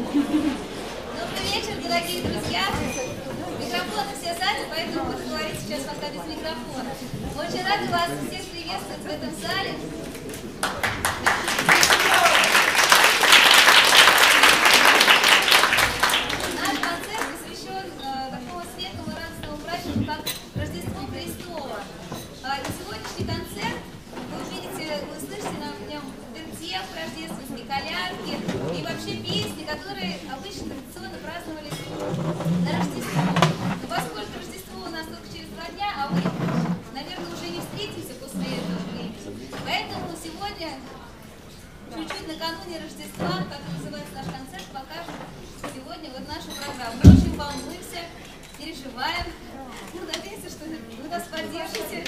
Добрый вечер, дорогие друзья. Микрофоны все сзади, поэтому буду говорить сейчас пока без микрофона. Очень рада вас всех приветствовать в этом зале. Наш концерт посвящен такому светлому и радостному празднику, как Рождество Христово. И сегодняшний концерт вы увидите, вы услышите на нем вертеп рождественские, колядки и вообще песни, которые обычно традиционно праздновались на Рождество. Но поскольку Рождество у нас только через 2 дня, а вы, наверное, уже не встретимся после этого времени, поэтому сегодня, чуть-чуть накануне Рождества, как называется наш концерт, покажем сегодня вот нашу программу. Мы очень волнуемся, переживаем. Ну, надеемся, что вы нас поддержите.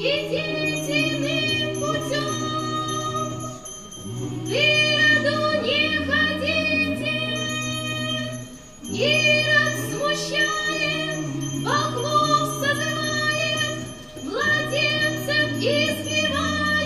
единственным путем. К Ироду не ходите, Ирод смущает, волков созывает, младенцев избивает.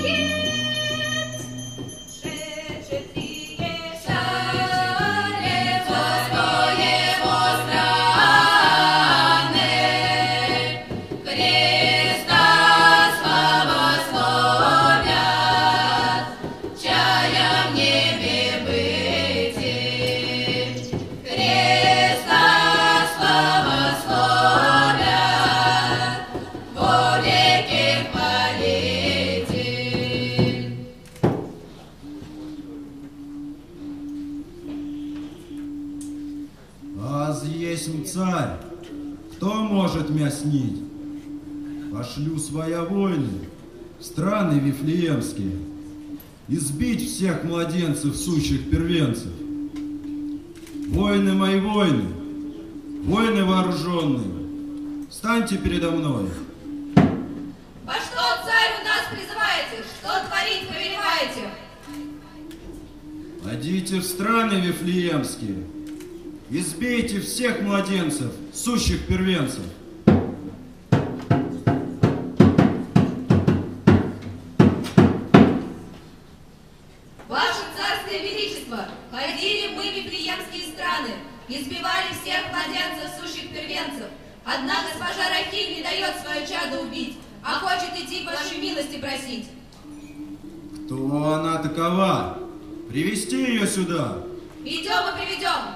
Царь, кто может меня снить? Пошлю своя войны в страны вифлеемские, избить всех младенцев, сущих первенцев. Воины мои, воины, воины вооруженные, встаньте передо мной. Во что, царь, у нас призываете? Что творить повелеваете? Пойдите в страны вифлеемские, избейте всех младенцев, сущих первенцев. Ваше царское величество, ходили мы в вифлеемские страны, избивали всех младенцев, сущих первенцев. Одна госпожа Рахиль не дает свое чадо убить, а хочет идти вашей милости просить. Кто она такова? Привести ее сюда. Идем и приведем.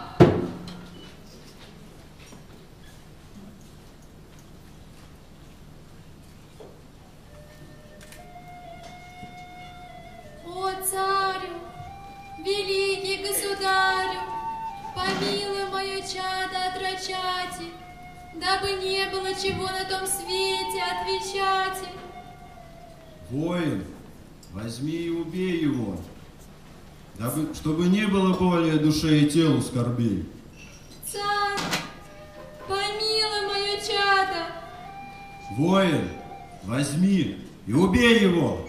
О, царю, великий государю, помилуй мое чадо от рачати, дабы не было чего на том свете отвечать. Воин, возьми и убей его, чтобы не было более душе и телу скорбей. Царь, помилуй мое чадо. Воин, возьми и убей его.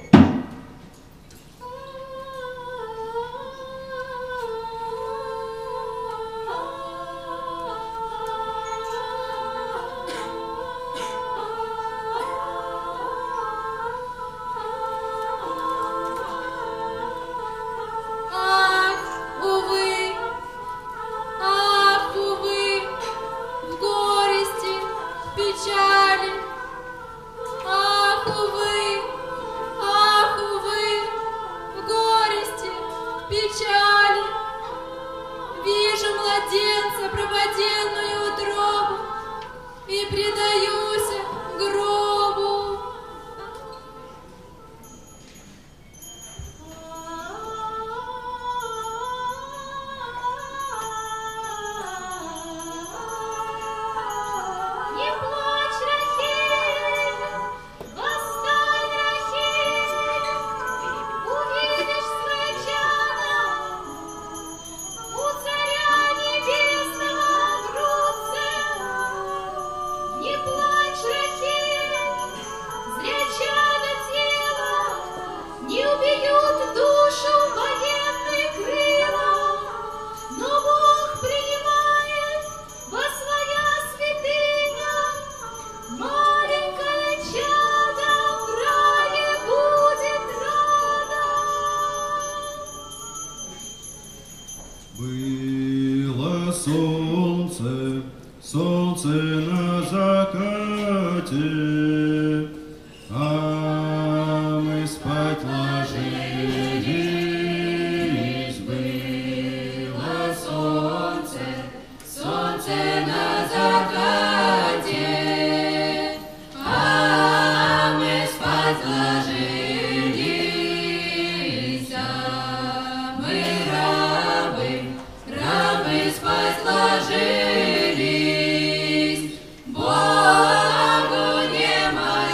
Солнце на закате, а мы спать ложились. Было солнце на закате, а мы спать ложились. А мы рабы спать ложились. Богу не моя.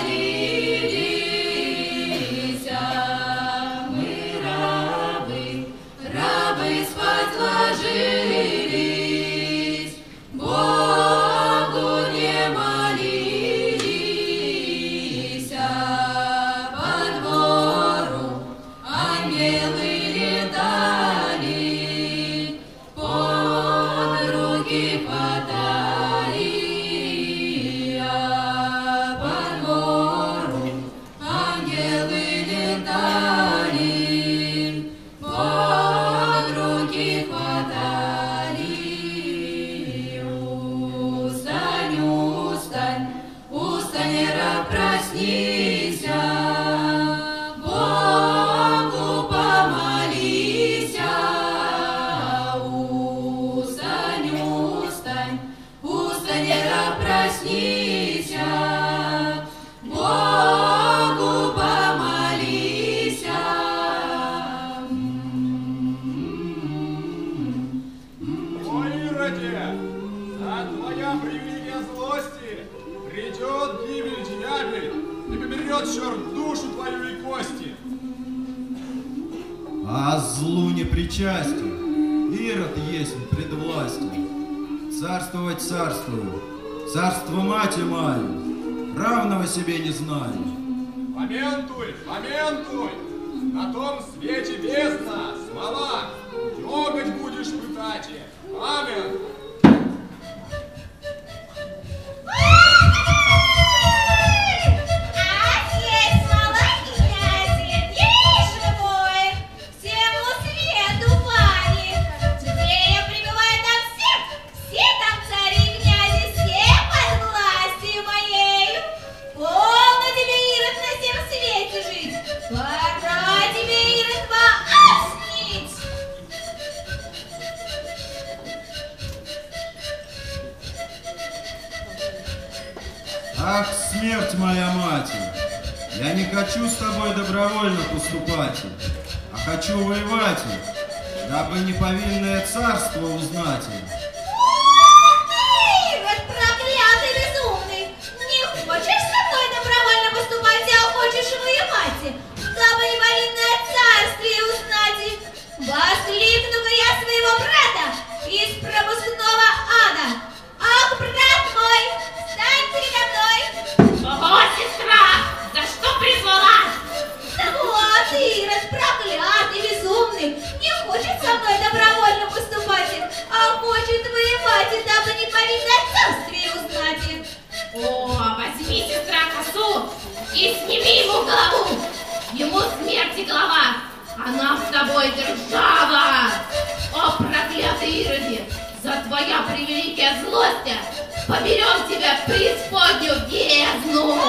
Венера, проснися, Богу помолися. Устань, устань, устань, Венера, проснися, Богу помолися. Ой, Ироде, за твоя привилегия злости придет гибель дьяволь и поберет черт душу твою и кости. А злу не причастен, Ирод есть предвластен. Царствовать царствую, царство мати мою, равного себе не знаю. Поментуй, поментуй, на том свете бездна, смола, дергать будешь пытати. Амин. Ах, смерть моя мать, я не хочу с тобой добровольно поступать, а хочу воевать, дабы неповинное царство узнать. Ирод, проклятый безумный! Не хочешь со мной добровольно поступать, а хочешь воевать, дабы неповинное царствие узнать? Воскликну-ка я своего брата из пропускного ада. Ах, брат мой, стань передо мной! Ого, сестра, за что призвала? Да вот, Ирод, проклятый безумный, не хочет со мной добровольно поступать, а хочет воевать, дабы неповинное царствие узнать. О, возьми, сестра, косу и сними ему голову. Ему смерти голова, а нам с тобой держава. О, проклятый Ироде, за твоя превеликая злость поберем тебя в преисподнюю бездну.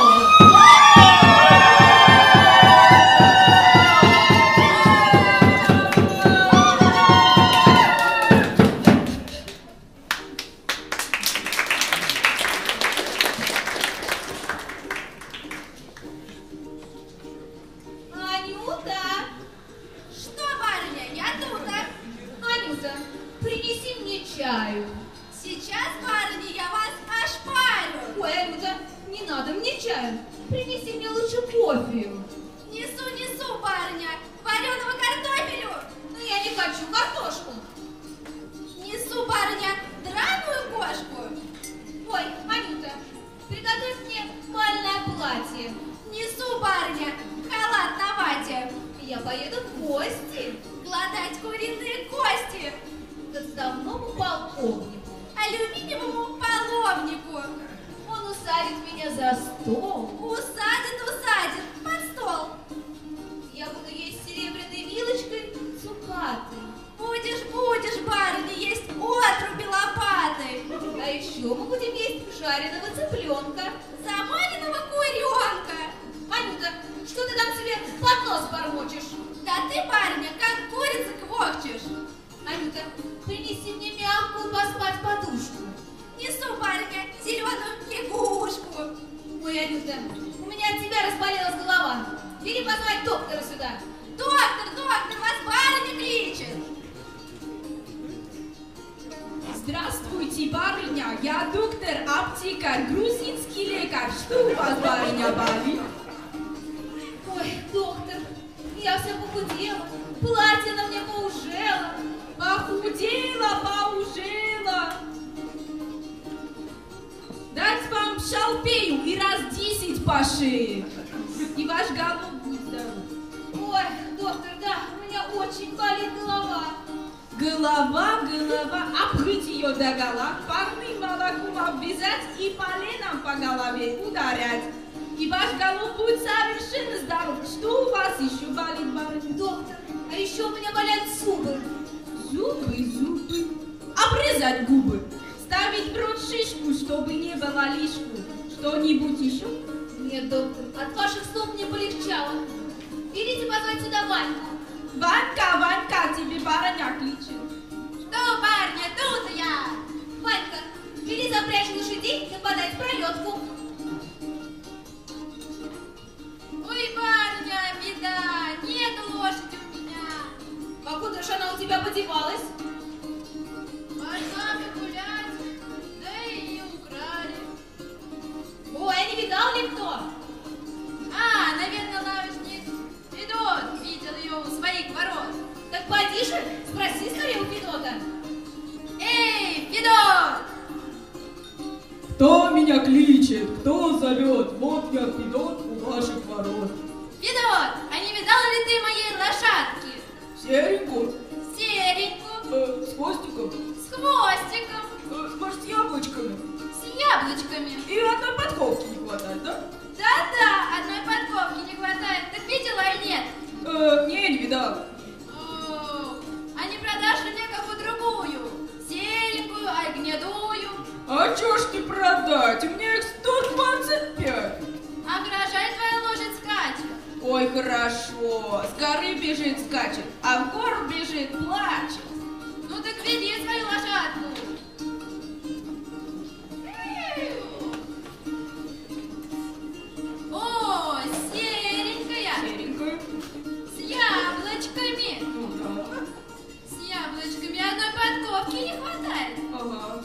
Анюта! Что, барыня, я тут, Анюта, принеси мне чаю. Сейчас, барыня, я вас ошпарю. Ой, Анюта, не надо мне чаю. Принеси мне лучше кофе. Несу, несу, барыня, вареного картофелю. Но я не хочу картошку. Несу, барыня, драную кошку. Ой, Анюта, приготовь мне бальное платье. Несу, барыня, халат на вате. Я поеду в гости Гладать куриные кости. к отставному полковнику. Алюминиевому половнику. Он усадит меня за стол. Усадит, усадит, под стол. Я буду есть серебряной вилочкой цукаты. Будешь, будешь, барыня, есть отруби лопатой. А еще мы будем есть жареного цыпленка. Замаренного куренка. Анюта, что ты там себе под нос бормочешь? Да ты, барыня, как курица квохчешь. Анюта, принеси мне мягкую поспать подушку. Несу, барыня, зеленую лягушку. Ой, Анюта, у меня от тебя разболелась голова. Бери позвать доктора сюда. Доктор, доктор, вас барыня кличет. Здравствуйте, барыня, я доктор-аптекарь, грузинский лекарь. Что у вас, барыня, болит? Ой, доктор, я вся похудела, платье на мне поужело. Похудела, поужела. Дать вам шалпею и раз 10 по шее. И ваш голов будет здоров. Ой, доктор, да, у меня очень болит голова. Голова, голова, обрыть ее догола, парным молоком обвязать и поленом по голове ударять. И ваш голов будет совершенно здоров. Что у вас еще болит, барыня? Доктор, а еще у меня болят зубы. Зубы, зубы. Обрезать губы. Ставить в рот шишку, чтобы не было лишку. Что-нибудь еще? Нет, доктор, от ваших слов мне полегчало. Велите позвать сюда Ваньку. Ванька, Ванька, тебе барыня кличет. Что, барыня, тут я. Ванька, вели запрячь лошадей, нападай в пролетку. Ой, барыня, беда, нет лошади у меня. Покуда же она у тебя подевалась? Пошла гулять, да и ее украли. Ой, а не видал ли кто? А, наверное, лавочник Федот видел ее у своих ворот. Так поди же, спроси скорее у Федота. Эй, Федот! Кто меня кличет? Кто зовет? Вот я, Федот, у ваших ворот. Федот, а не видал ли ты моей лошадки? Серенькую? Серенькую, С хвостиком? с хвостиком, Может, с яблочками? с яблочками. И одной подковки не хватает, да? Да-да, одной подковки не хватает. Так видела или нет? Не видал. О, а не продашь ли мне какую другую? Серенькую, а гнедую? А чё ж ты продать? У меня их 125. А грожа ли твоя лошадь скачет? Ой, хорошо. С горы бежит, скачет, а в гору бежит, плачет. Ну так веди свою лошадку. О, серенькая, Серенькую? с яблочками. Ну да. С яблочками одной подковки не хватает. Ага.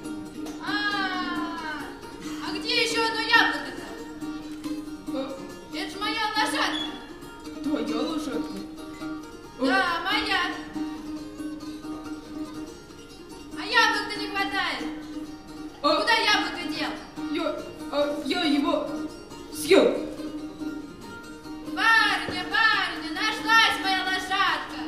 А где еще одно яблоко-то? Это же моя лошадка. Твоя лошадка? Да, моя. А яблок-то не хватает. Куда яблоко дел? Я его съел. Барыня, нашлась моя лошадка.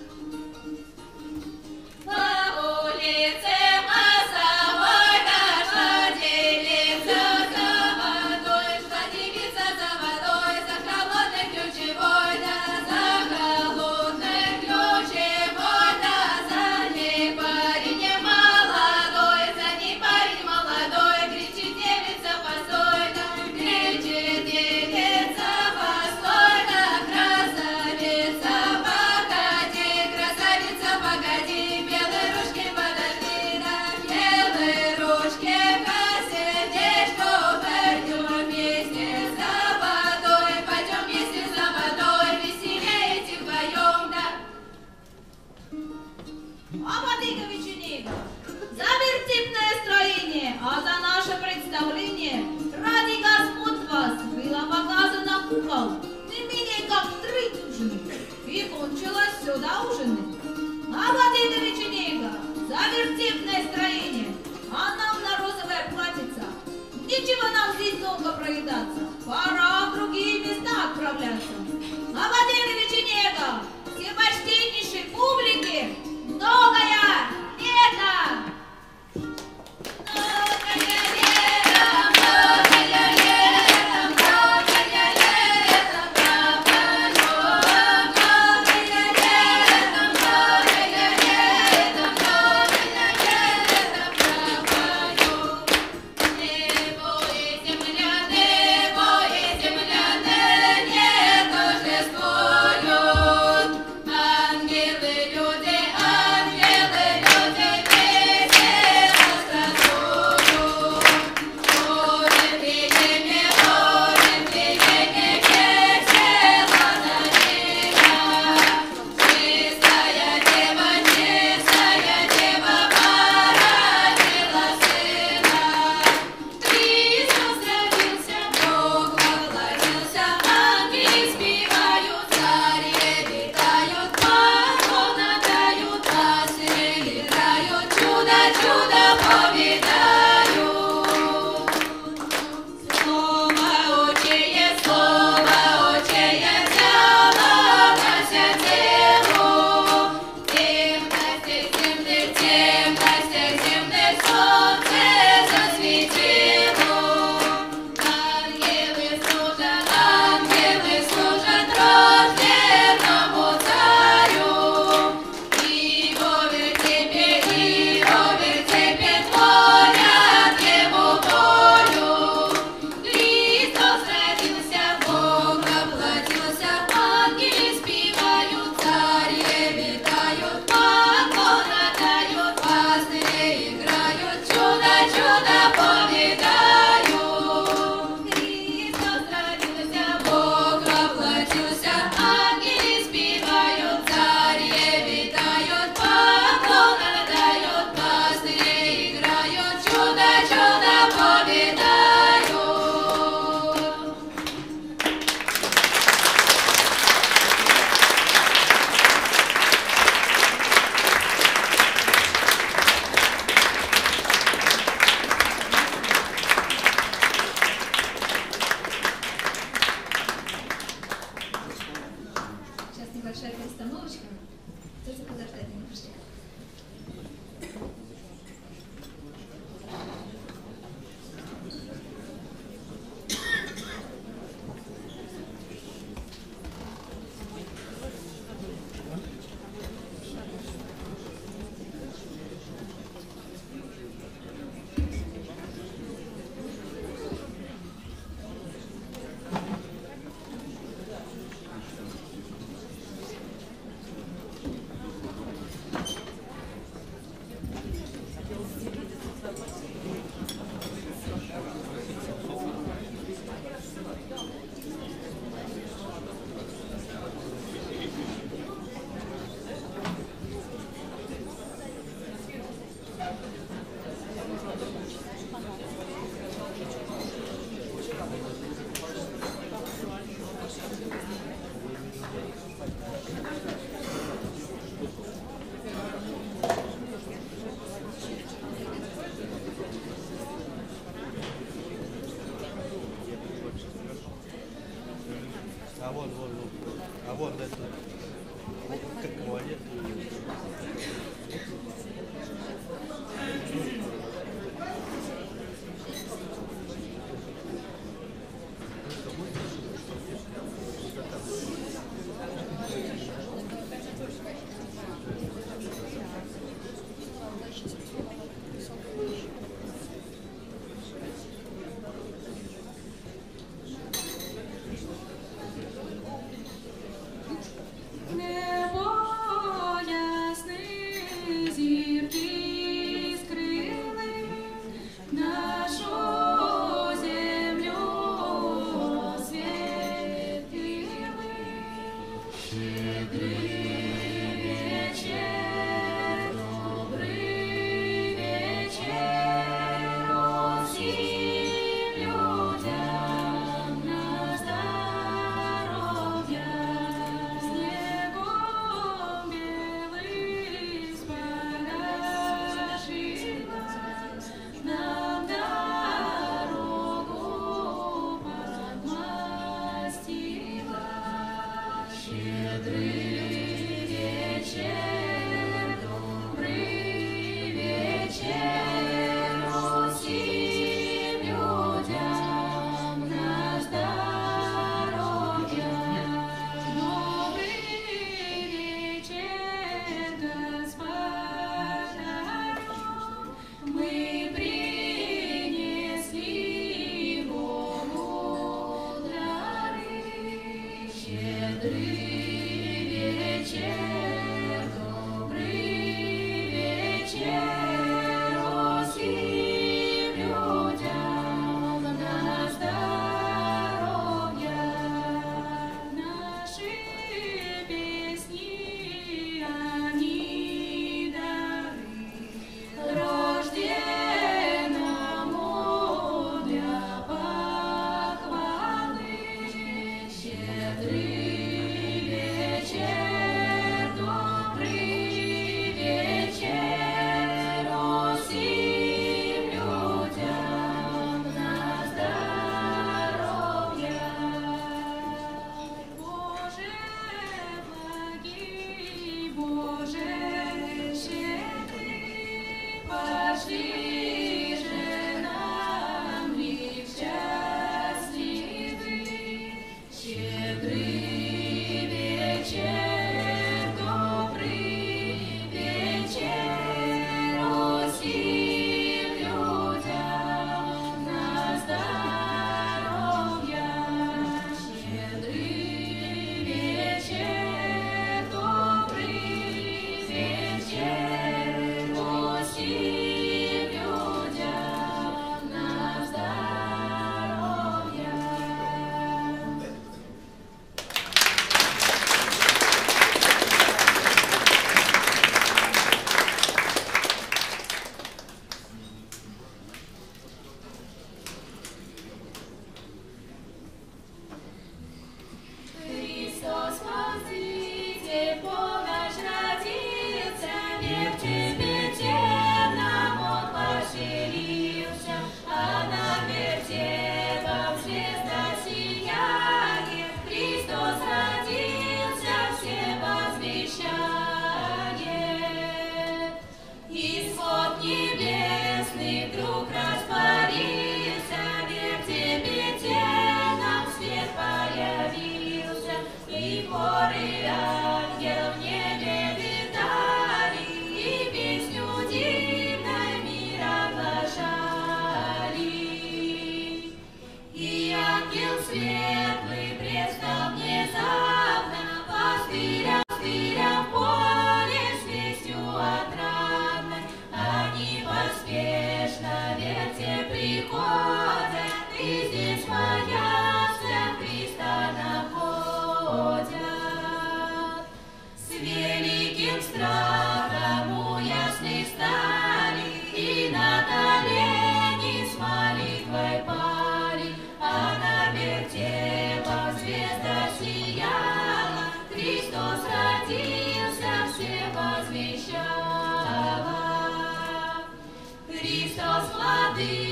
По улице Массовой дошла девица за водой, шла девица за водой, за холодной ключевой, да за холодной ключевой, да за ней парень молодой, за ней парень молодой, кричит девица, постой, да кричит девица. вон. А вон это. Как молодец.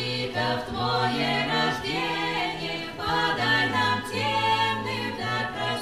Твое рождение, подай нам темным дар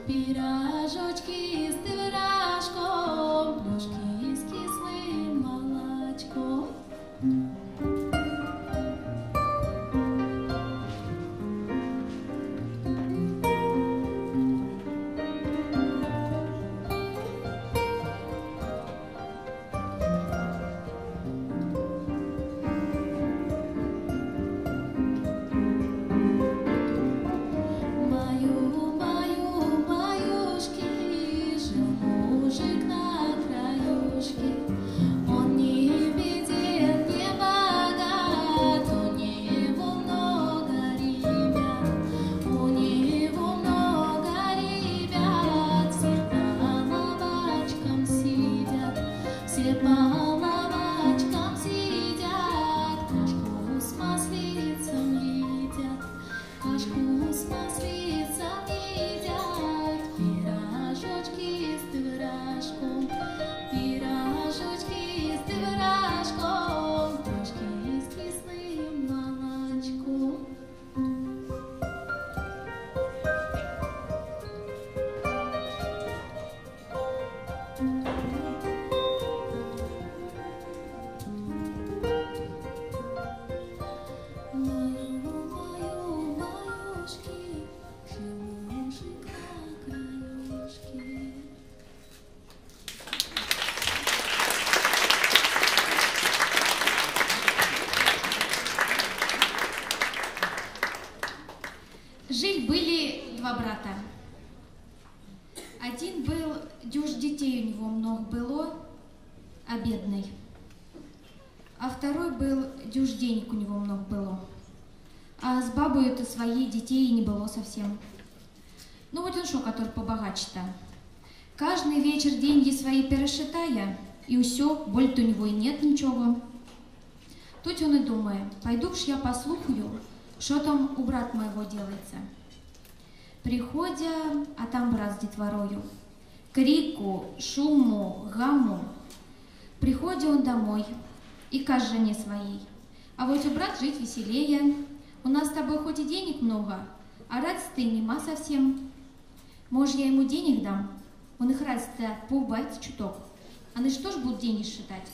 Пирожочки с творожком, плюшки с кислым молочком. Жили-были два брата. Один был, дюж детей у него много было, а бедный. А второй был, дюж денег у него много было. А с бабой-то своей детей не было совсем. Ну вот он шо, который побогаче-то. Каждый вечер деньги свои пересчитая, и усё, боль-то у него и нет ничего. Тут он и думает, пойду ж я послухаю, что там у брата моего делается. Приходя, а там брат с детворою. Крику, шуму, гамму. Приходя он домой и каже жене своей. А вот у брат жить веселее. У нас с тобой хоть и денег много, а радости нема совсем. Может, я ему денег дам? Он их радость-то поубавит чуток. А на что ж будут деньги считать?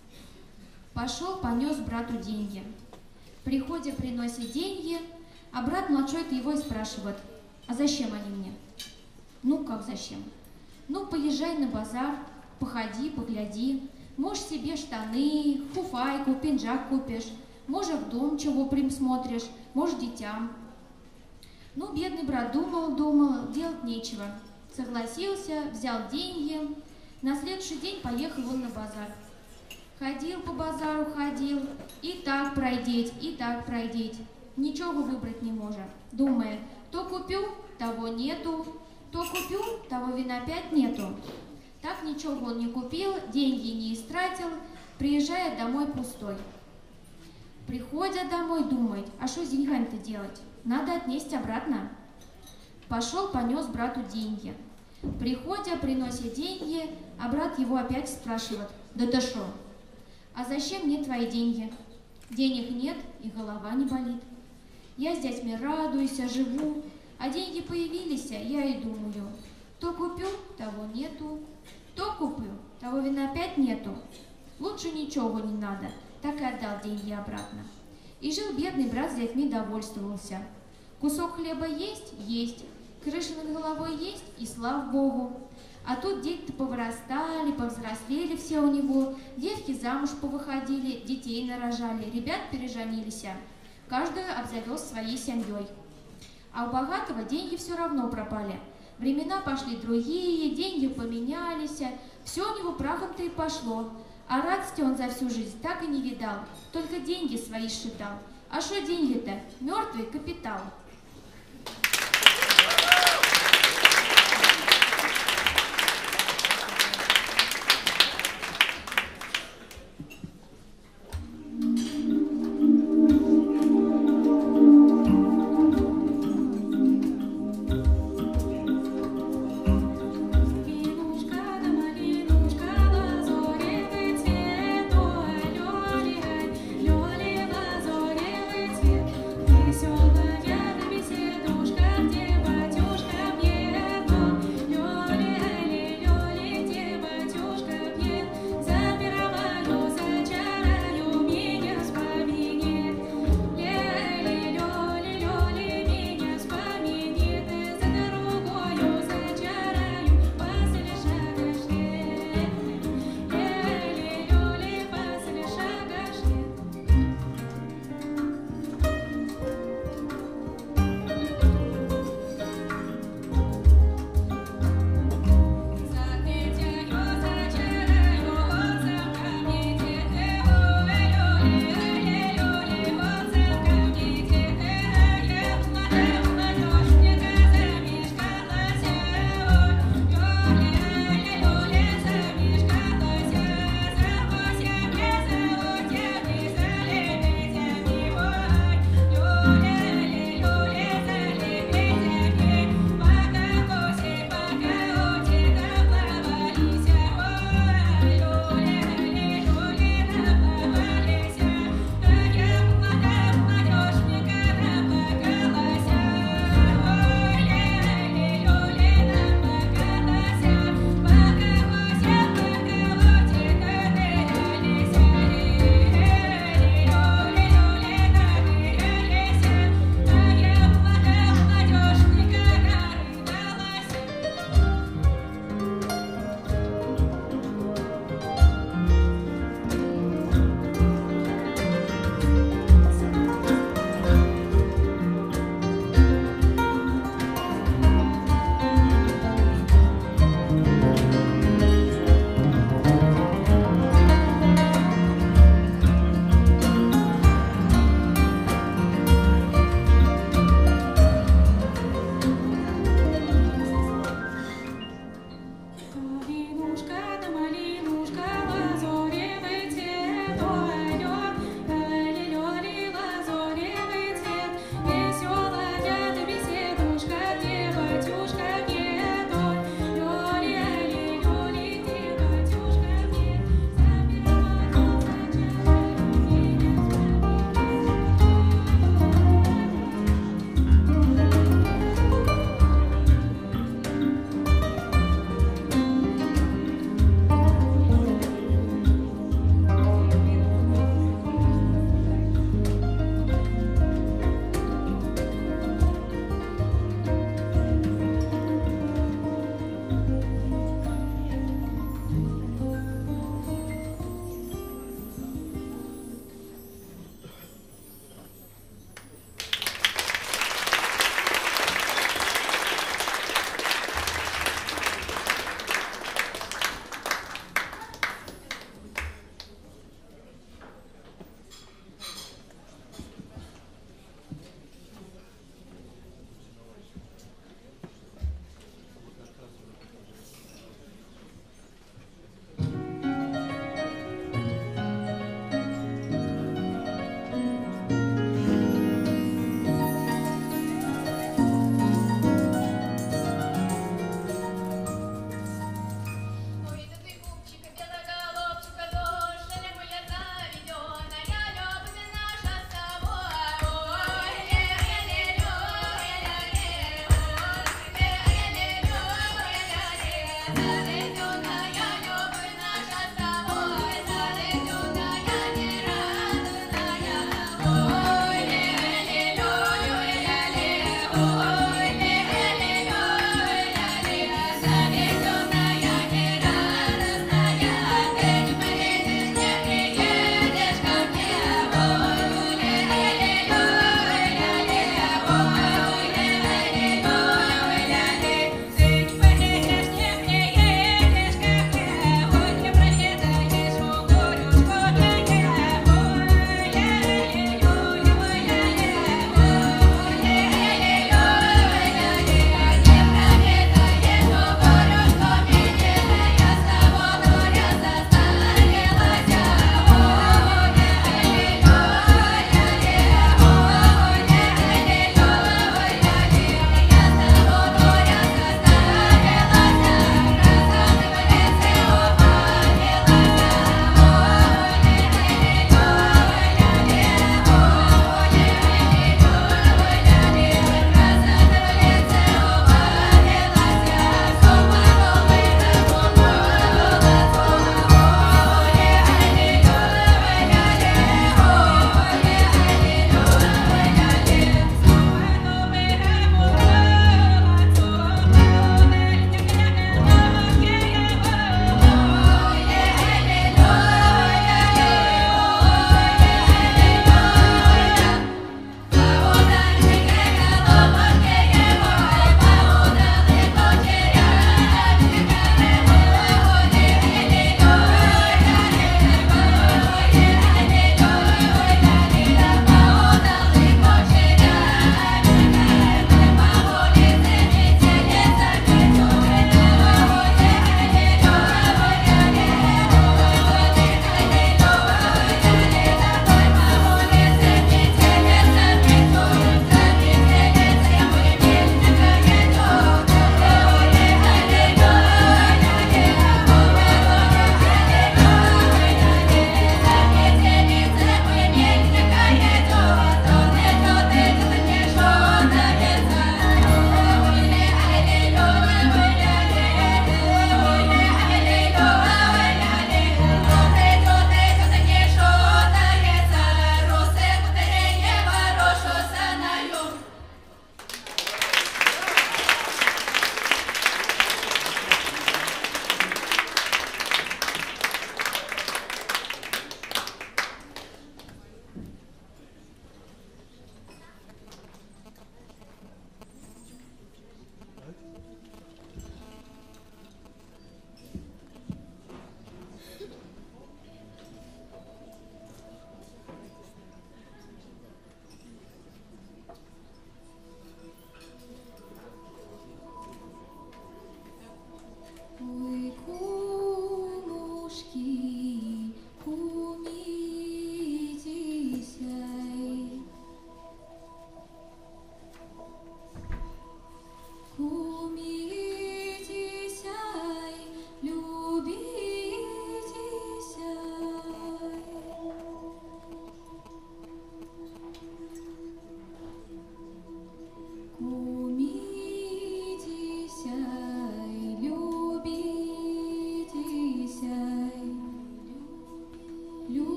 Пошел, понес брату деньги. Приходя, приносит деньги, а брат младшой-то его и спрашивает, а зачем они мне? Ну, как зачем? Ну, поезжай на базар, походи, погляди. Может, себе штаны, фуфайку, пинжак купишь. Может, в дом чего присмотришь, может, детям. Ну, бедный брат думал, делать нечего. Согласился, взял деньги. На следующий день поехал он на базар. Ходил по базару, ходил, и так пройдеть, и так пройдеть. Ничего выбрать не может. Думая, то купю, того нету, то купю, того вина опять нету. Так ничего он не купил, деньги не истратил, приезжая домой пустой. Приходя домой, думает, а что с деньгами-то делать? Надо отнести обратно. Пошел, понес брату деньги. Приходя, приносит деньги, а брат его опять спрашивает, да ты шо? А зачем мне твои деньги? Денег нет, и голова не болит. Я с детьми радуюсь, живу, а деньги появились, я и думаю, то куплю, того нету, то куплю, того вина опять нету. Лучше ничего не надо, так и отдал деньги обратно. И жил бедный брат с детьми, довольствовался. Кусок хлеба есть? Есть. Крыша над головой есть? И слава Богу. А тут дети-то повырастали, повзрослели все у него, девки замуж повыходили, детей нарожали, ребят переженились. Каждый обзавелся своей семьей. А у богатого деньги все равно пропали. Времена пошли другие, деньги поменялись, все у него прахом-то и пошло. А радости он за всю жизнь так и не видал, только деньги свои считал. А что деньги-то? Мертвый капитал. Веселая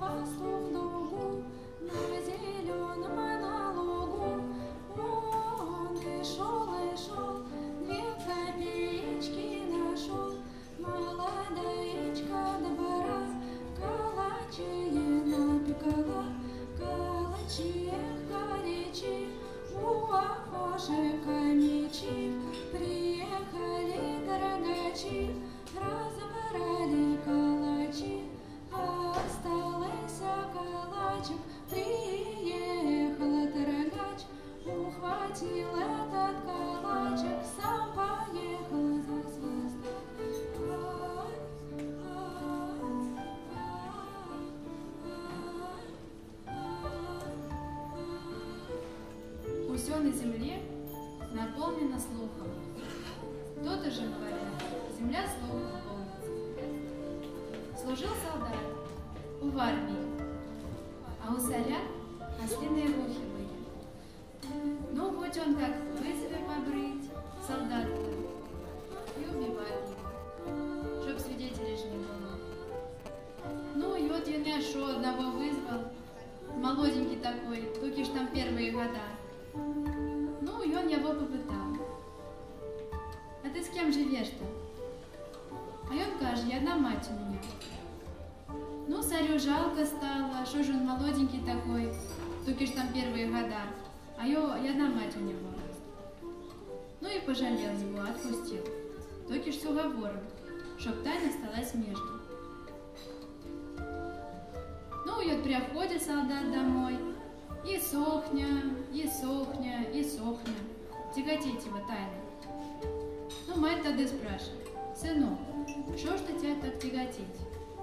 пастух ногу на зеленом на лугу. Он и шел, 2 копеечки нашел. Молодаечка добра, калачи напекала, калачи горячи, у окошека мечи. Приехали торгачи, разобрали калачи, остался калачик. Приехала торгач, ухватил этот калачик, сам поехал за свисток. Усё на земле наполнено слухом. То-то же говорят, земля слухом полнится. Служил солдат в армии, а у царя ослиные ухи были. Ну, хоть он так вызовет побрыть солдата и убивает его, чтоб свидетелей же не было. Ну, и вот я шо одного вызвал, молоденький такой, только ж там первые года. Ну, и он его попытал. А ты с кем живешь-то? А он каже, я одна мать у меня. Ну, царю жалко стало, что же он молоденький такой, только ж там первые года. А я одна мать у него. Ну и пожалел его, отпустил. Только ж с уговором, чтоб тайна осталась между. Ну, и вот приходит солдат домой, и сохня, и сохня, и сохня. Тяготеть его тайна. Ну, мать тогда спрашивает, сынок, что ж ты тебя так тяготеть?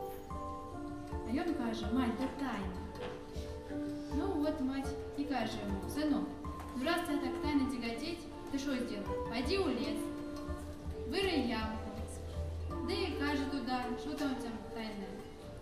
А он каже, мать, да тайна. Ну, вот мать и каже ему, сынок, ну раз тебя так тайно тяготеть, ты что сделал? Пойди в лес, вырой ямку, да и каже туда, что там у тебя тайное.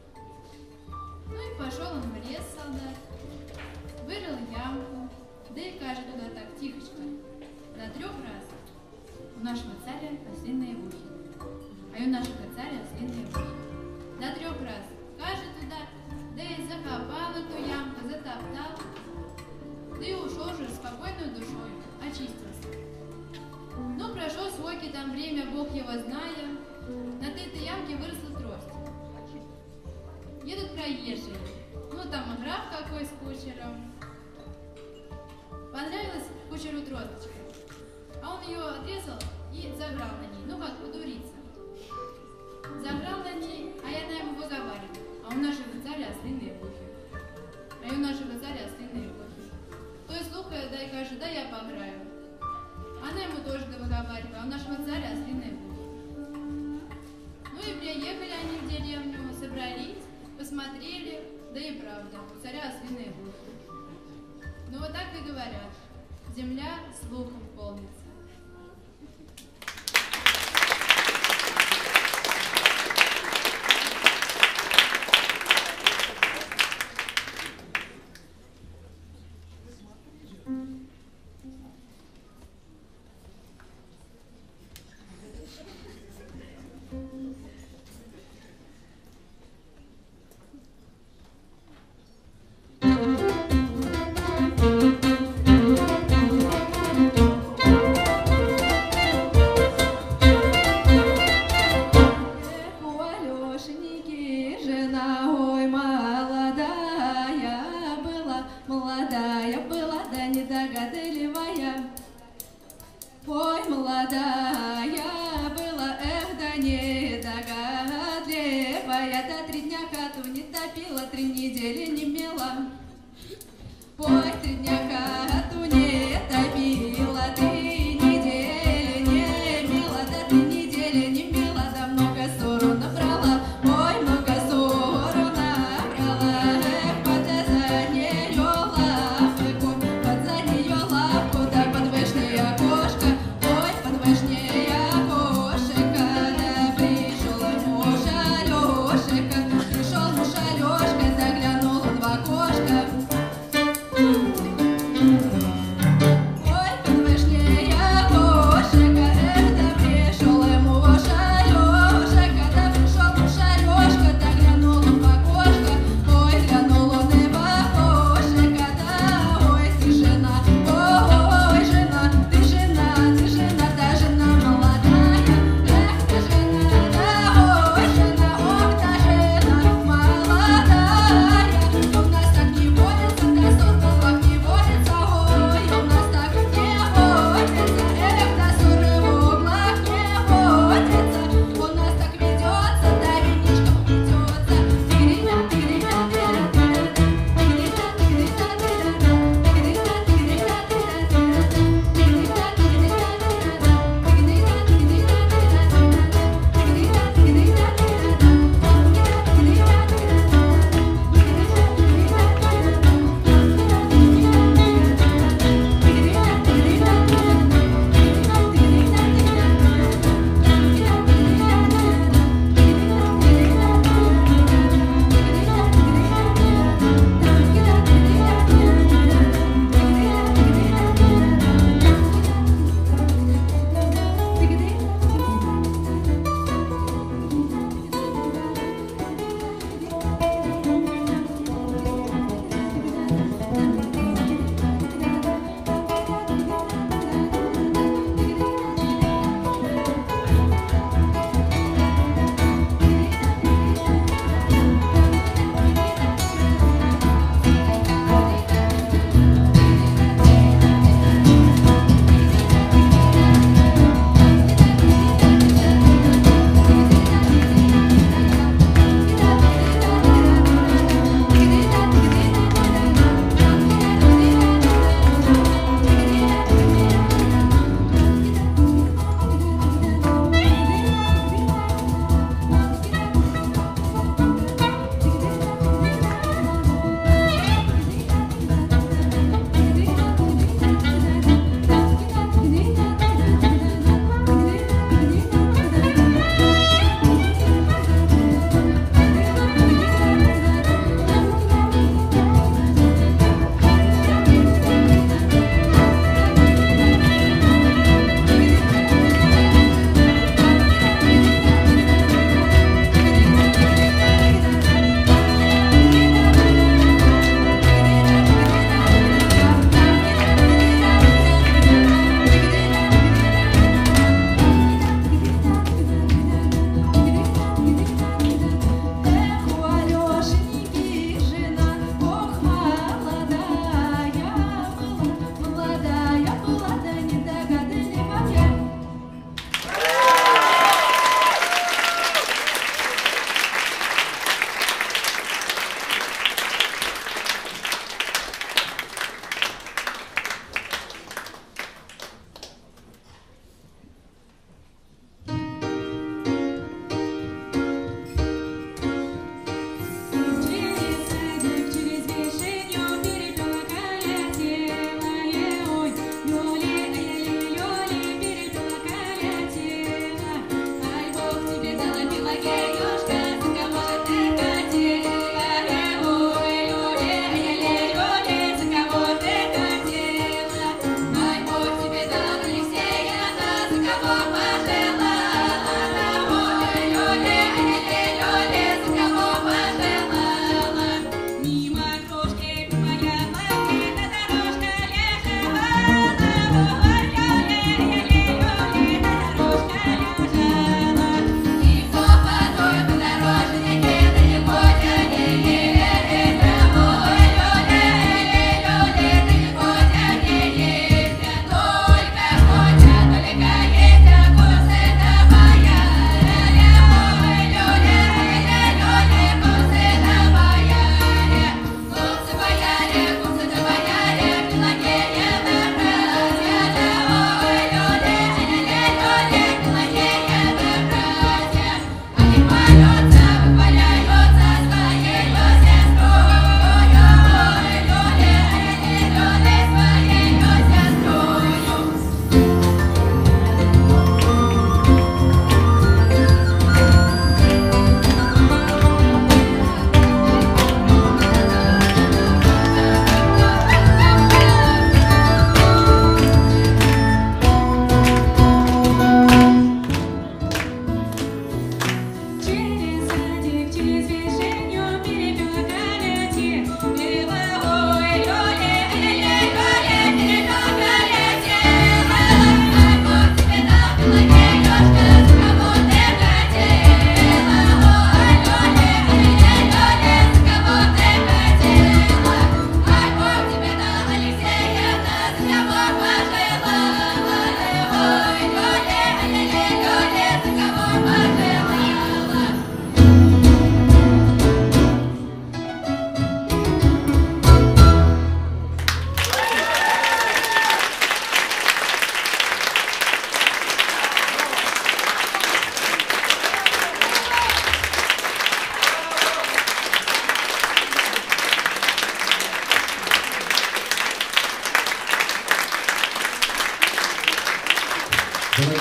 Ну и пошел он в лес, солдат, вырыл ямку, да и каже туда так, тихочко, до 3 раз. У нашего царя ослиные ухи, а у нашего царя ослиные ухи. До 3 раз. Каже туда, да и закопал эту ямку, затоптал, да и ушел же спокойной душой, очистился. Ну, прошло сроки, там время, Бог его зная, над этой ямке выросла трость. Едут проезжие, ну там граф какой с кучером. Понравилась кучеру тросточка, а он ее отрезал и заграл на ней, ну как подуриться. Заграл на ней, а я на его заговариваю, а у нашего царя ослиные ухи. А у нашего царя ослиные ухи. То есть слухает, да и каже, да я пограю. Она ему тоже договаривает, а у нашего царя ослиные ухи. Ну и приехали они в деревню, собрались, посмотрели, да и правда, у царя ослиные ухи. Ну вот так и говорят, земля слухом полнится. Алешка, заглянул он в окошко.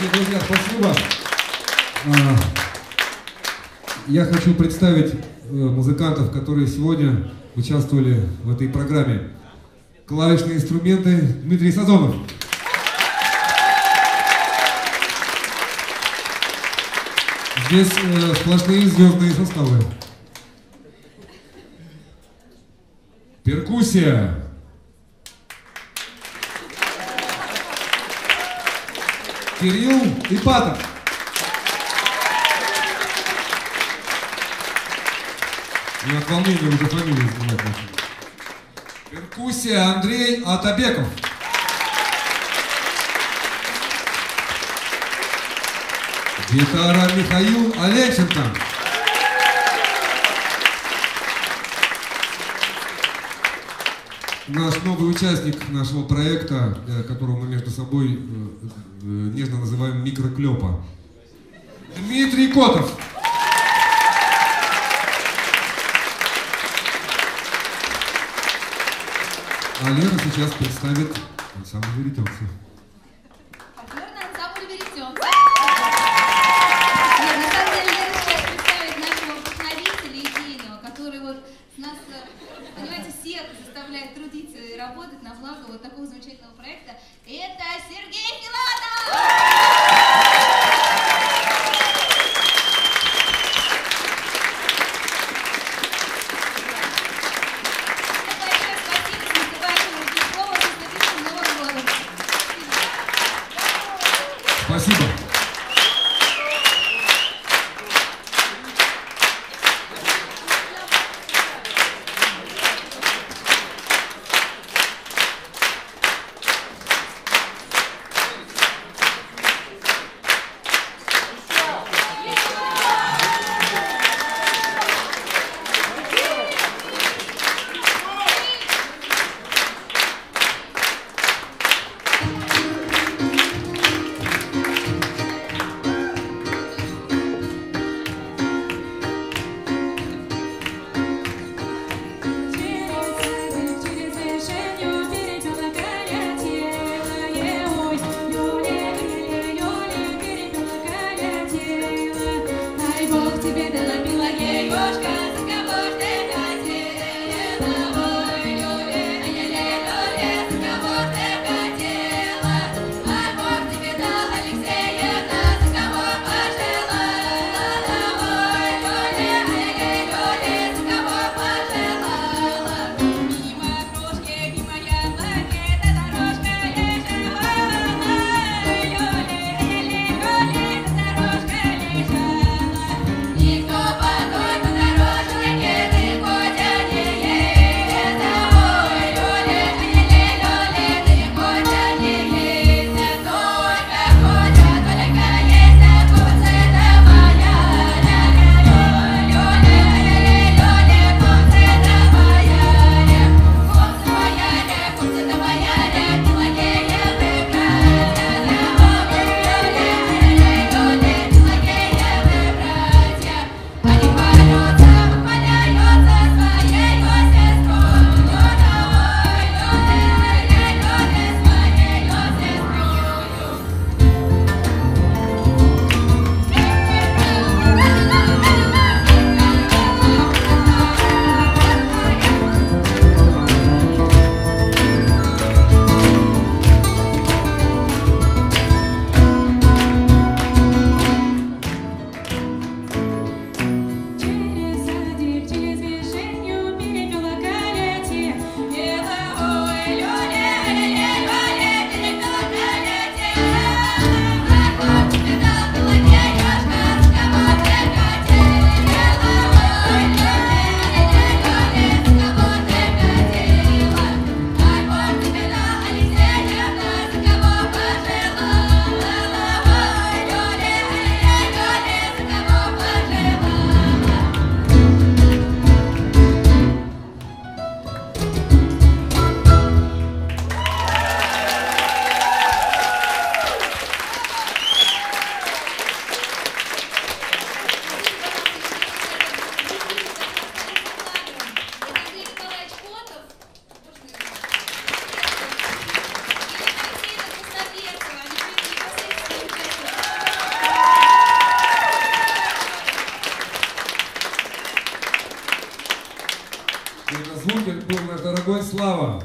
Дорогие друзья, спасибо. Я хочу представить музыкантов, которые сегодня участвовали в этой программе. Клавишные инструменты Дмитрий Сазонов. Здесь сплошные звездные составы. Перкуссия. Кирилл Ипатов. И от волнения уже фамилию называть начали. Перкуссия Андрей Атабеков. Гитара Михаил Олеченко. Наш новый участник нашего проекта, которого мы между собой нежно называем микроклёпа. Дмитрий Котов. А Лера сейчас представит ансамбль веретенцы. Фольклорный ансамбль веретенцы. Нет, на самом деле Лера сейчас представит нашего вдохновителя идейного, который вот нас, понимаете, всех заставляет трудиться и работать на благо вот такого замечательного проекта. Это Сергей Филатов! Спасибо. звуке был наш дорогой Слава.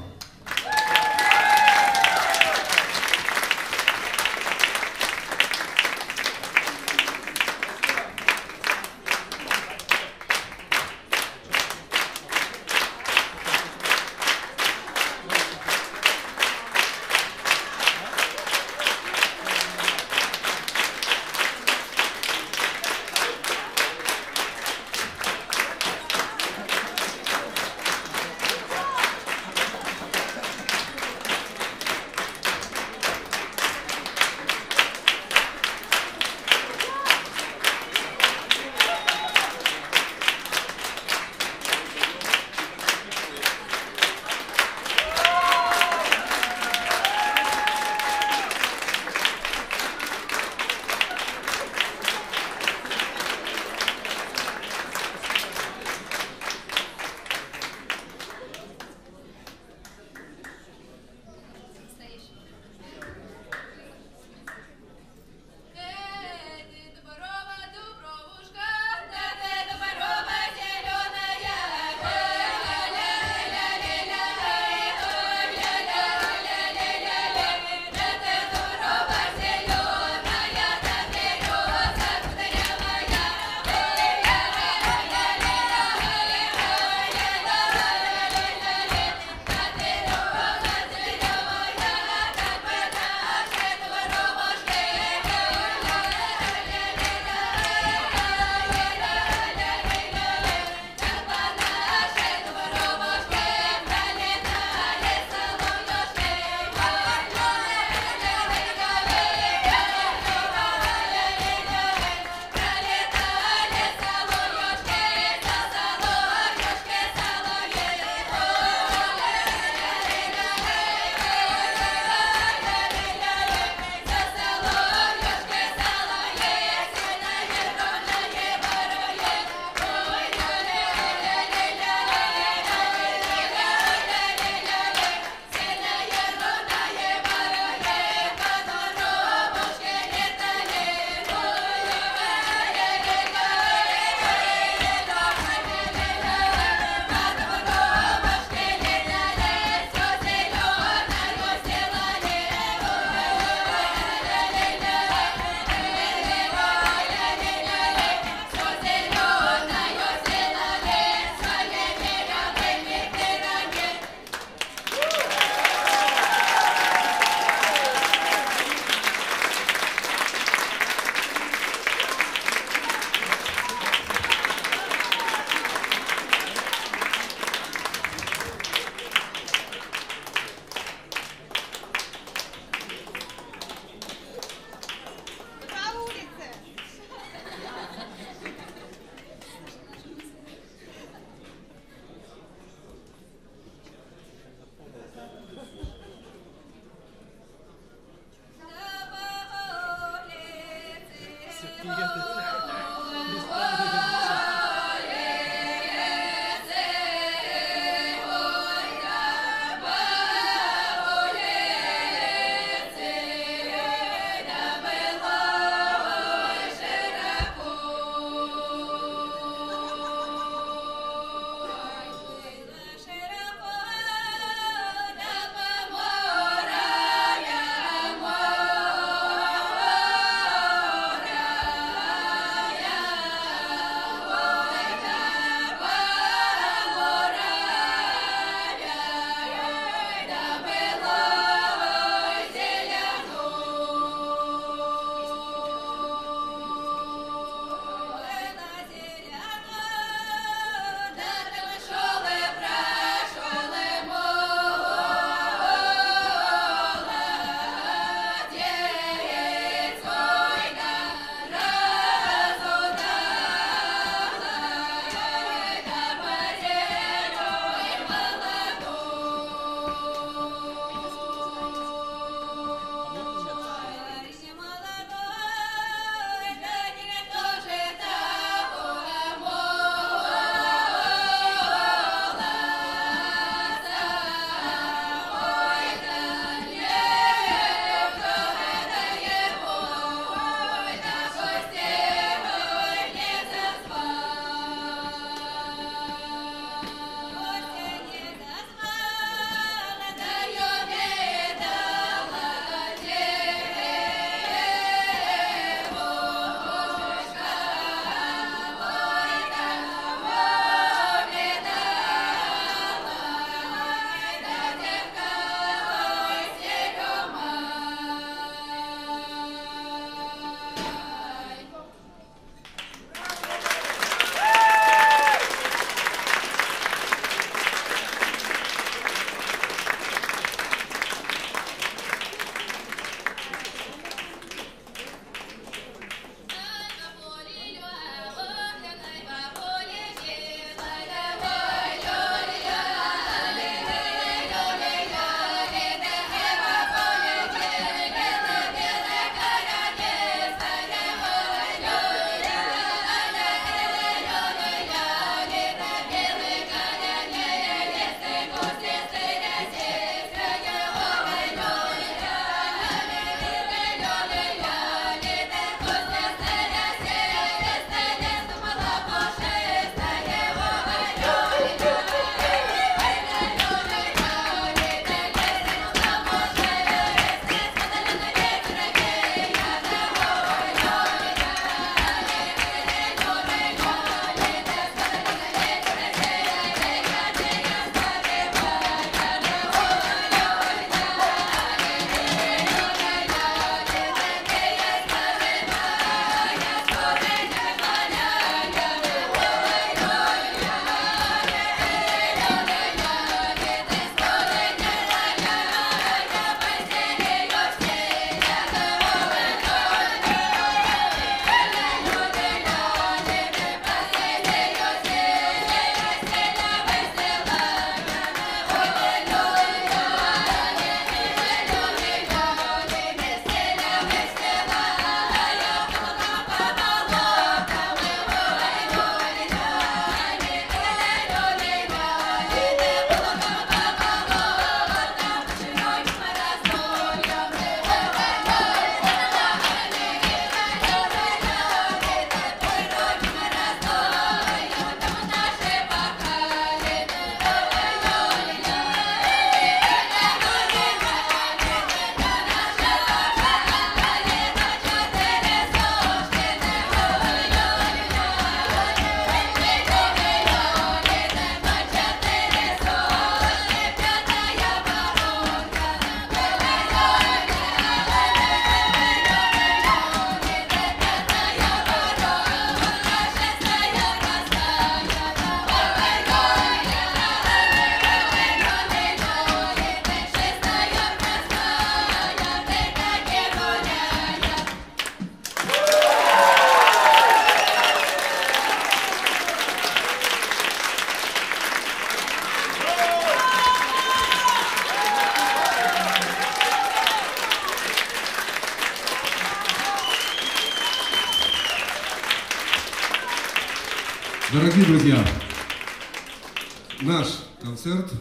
Дорогие друзья, наш концерт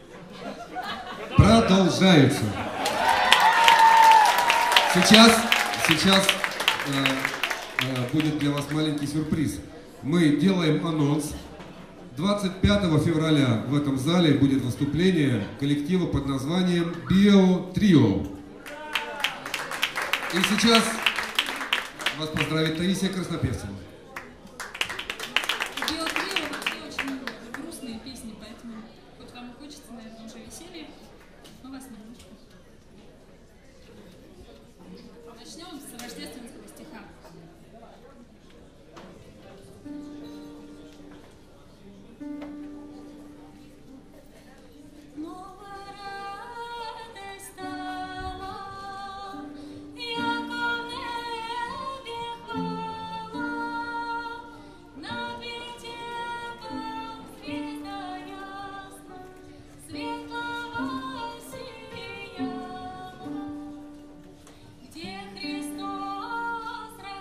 продолжается. Сейчас будет для вас маленький сюрприз. Мы делаем анонс. 25 февраля в этом зале будет выступление коллектива под названием Био Трио. И сейчас вас поздравит Таисия Краснопевцева. Био Трио вообще очень грустные песни, поэтому хоть вам и хочется, наверное, уже веселья, но вас немножко. Начнем с рождественского стиха. Где Христос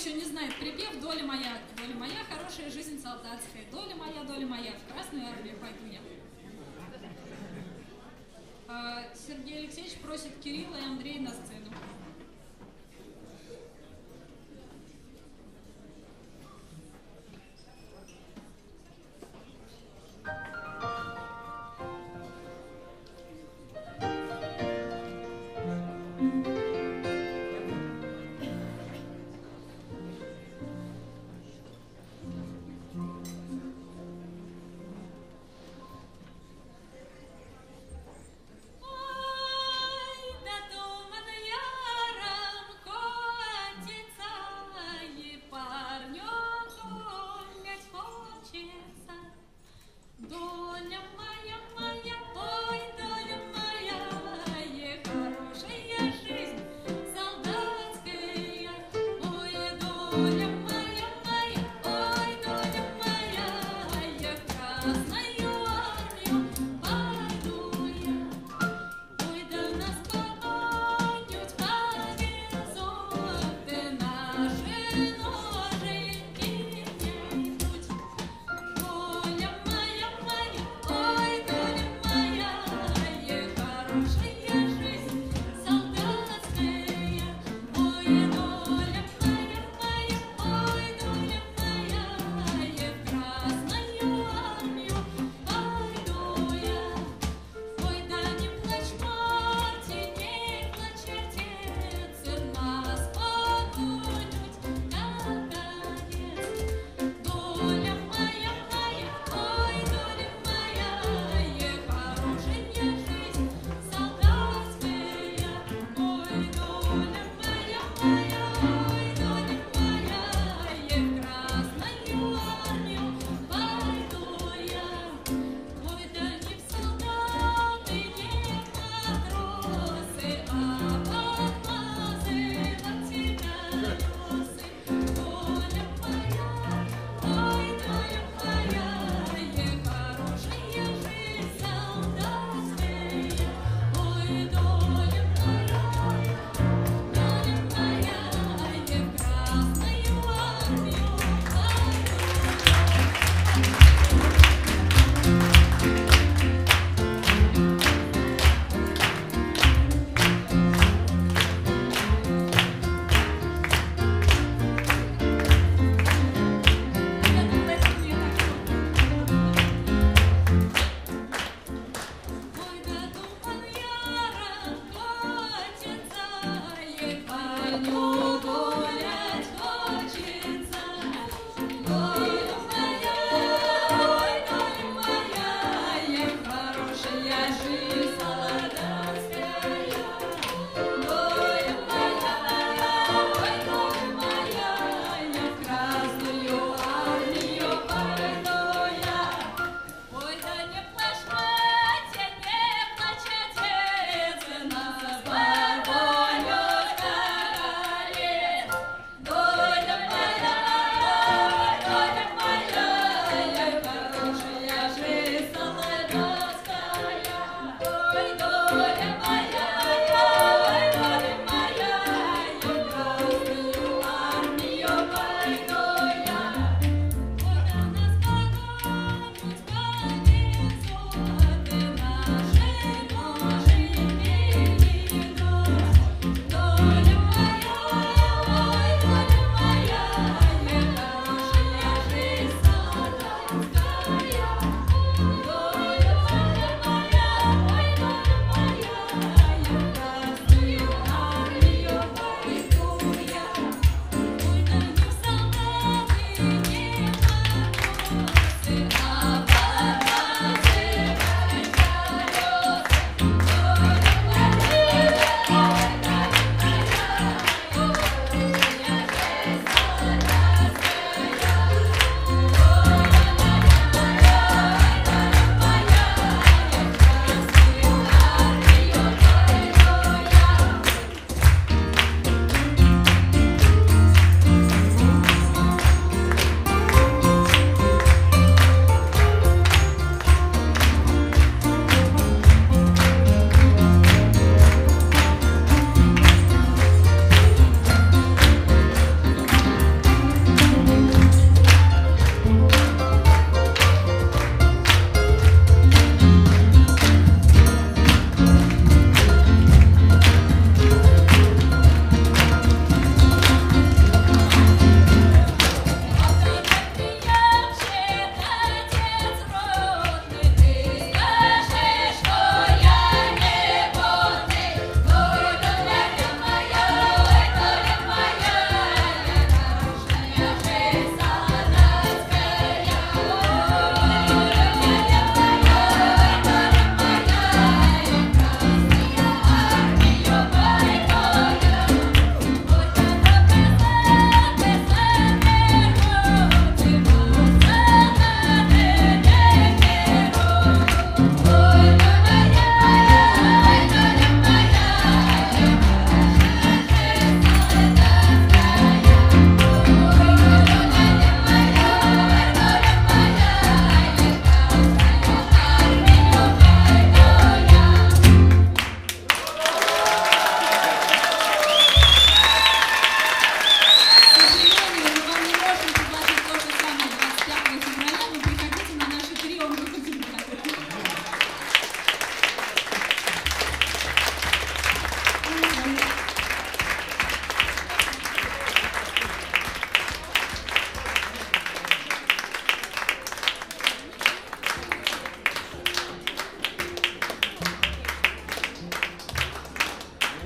еще не знает припев «Доля моя, хорошая жизнь солдатская, доля моя, в Красную армию пойду я». Сергей Алексеевич просит Кирилла и Андрея на сцену. Ой, да думана я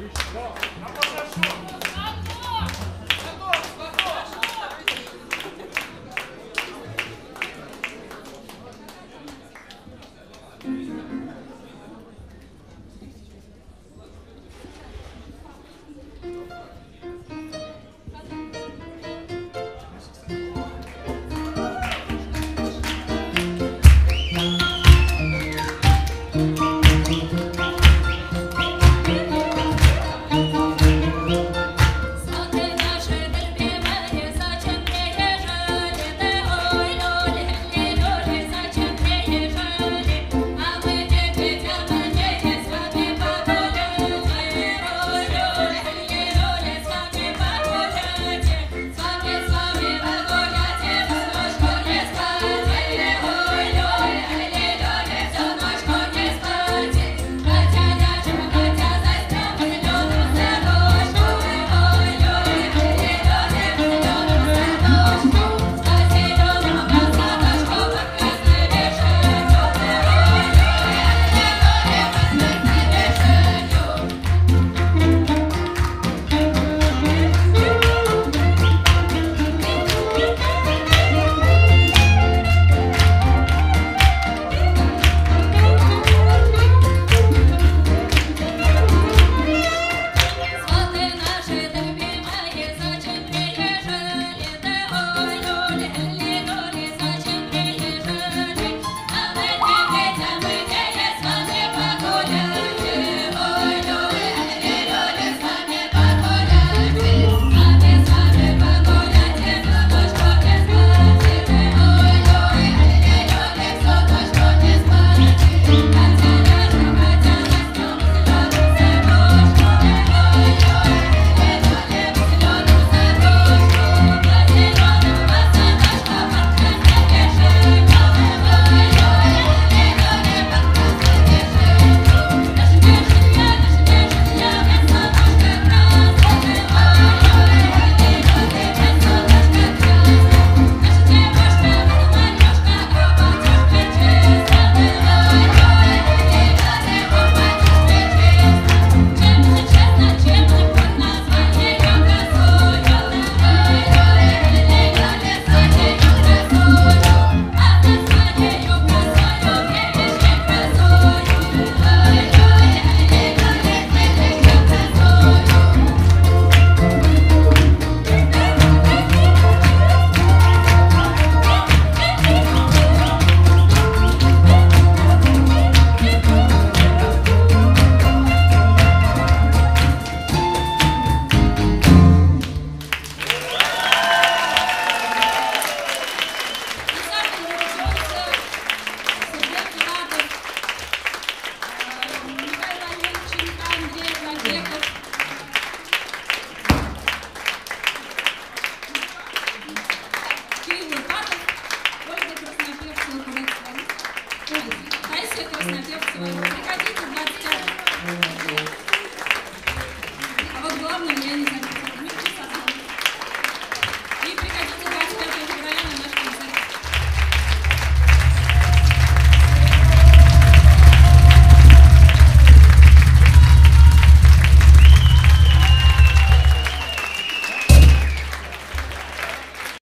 На подошел!